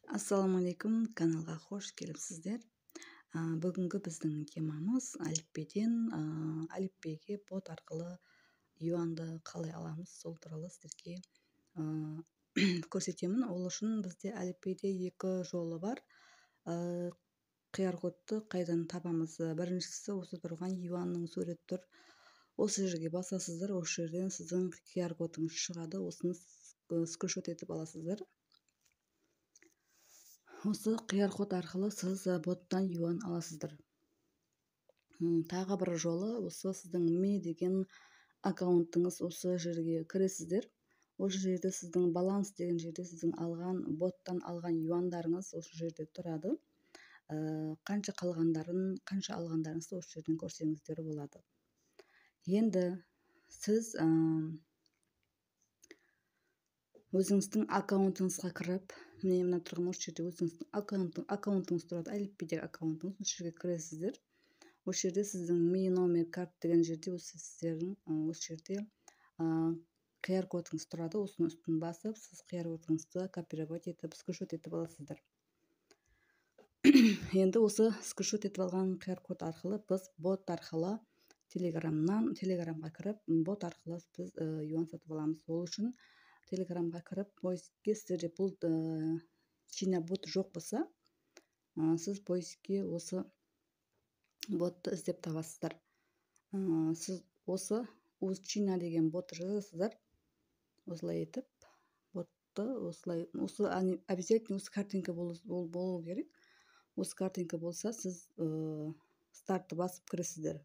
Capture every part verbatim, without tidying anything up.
Ассаламу алейкум, каналға қош келіпсіздер. А, Бүгінгі біздің темамыз әліппеден а, әліппеге бот арқылы юанды қалай аламыз, сол туралы сіздерге а, көрсетемін. Ол үшін бізде әліппеде екі жолы бар. А, қияр кодты қайдан табамыз? Біріншісі осы тұрған юанның суреті тұр. Осы жерге басасыздар, осы жерден сіздің қияр кодыңыз шығады. Осыны скриншот етіп аласыздар. Осы қияр код арқылы сіз боттан юан аласыздар. Тағы бір жолы осы сіздің ме деген аккаунтыңыз, осы жерге кіресіздер. Осы жерде сіздің баланс деген жерде сіздің алған боттан алған юандарыңыз осы жерде тұрады. Қанша қалғандарын, қанша алғандарыңызды осы жерден көрсеңіздер болады. Енді сіз өзіңіздің аккаунтыңызға кіріп, міне мына тұрған осы жерде өзіңіздің аккаунтың, аккаунтыңыз тұрады, әліппедегі аккаунтыңыз, осы жерге кіресіздер. Осы жерде сіздің ми номер карт деген жерде осы сіздердің осы жерде қияр кодыңыз тұрады. Осының үстін басып, сіз қияр кодыңызды копировать етіп, скриншот етіп аласыздар. Енді осы скриншот етіп алған қияр код арқылы біз бот арқылы телеграмнан телеграмға кіріп, бот арқылы біз юан сатып аламыз. Ол үшін телеграмға кіріп, поискке сіздерде бұл Чина бот жоқ болса, сіз поискке осы ботты іздеп табасыздар. Сіз осы уз Чина деген ботты жазасыздар. Осылай етіп, ботты осылай, осы обязательно осы картинка болу керек. Осы картинка болса, сіз стартты басып кіресіздер.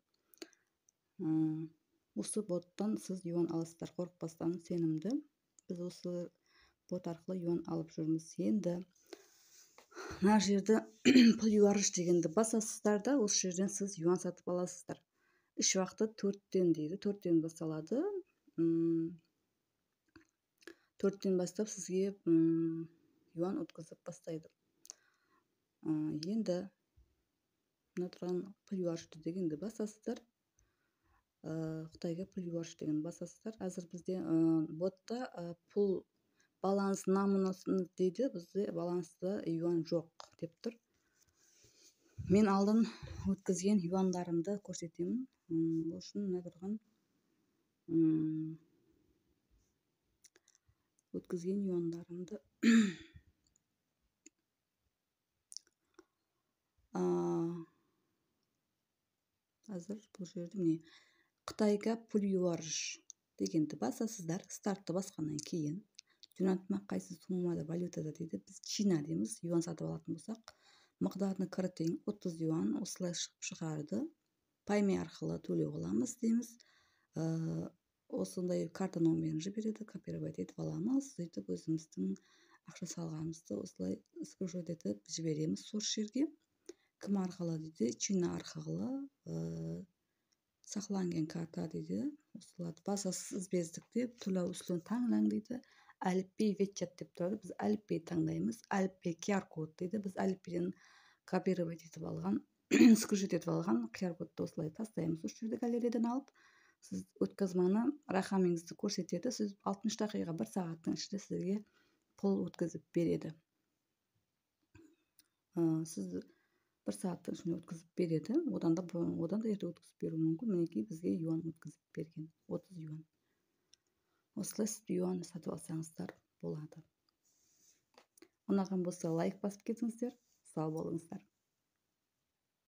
Осы боттан сіз юан аласыздар, қорықпастан, сенімді. Біз осы бот арқылы юан алып жүрміз. Енді мына жерде пұл юарыш дегенді басасыздар да, осы жерден сіз юан сатып аласыздар. Үш уақыты төрттен дейді, төрттен басталады. Төрттен бастап сізге юан өткізіп бастайды. Енді мына тұрған пұл юарыш дегенді басасыздар. Қытайға пұл юарыш деген басасыздар. Әзір бізде ботта пұл баланс намынасын дейді, бізде балансты юан жоқ деп тұр. Мен алдын өткізген юандарымды көрсетемін. Ол үшін мына тұрған өткізген юандарымды әзір бұл жерде міне Қытайға пұл юарыш дегенді басасыздар. Стартты басқаннан кейін жөнелтме қайсы суммада валютада дейді. Біз Чина дейміз. Юан сатып алатын болсақ, мақдарына кіртең отыз юан осылай шығып шығарды. Пайме арқылы төлеу қыламыз дейміз. Осындай карта номерін жібереді, копировать етіп аламыз. Сөйтіп өзіміздің ақша салғанымызды осылай скриншот етіп жібереміз сол жерге. Кім арқылы дейді? Чина арқылы сақланген карта дейді. Осыларды басасыз бездікте төлеу үстілін таңдang дейді. Әліппе ветчат деп тұрады. Біз әліппе таңдаймыз. Әліппе қияр код дейді. Біз әліппеден копировать етіп алған, скриншот етіп алған қияр кодты осылай тастаймыз. Осы жерде галереядан алып, сіз өткізманы рақамыңызды көрсетеді. Сіз алтмыш дақиға бір сағаттың ішінде сізге пұл өткізіп береді. Сіз бір сағаттың ішінде өткізіп береді. Одан да одан да ерте өткізіп беру мүмкін. Мінекей бізге юан өткізіп берген. отыз юан. Осылай сіз юан сатып алсаңыздар болады. Ұнаған болса лайк басып кетіңіздер. Сау болыңыздар.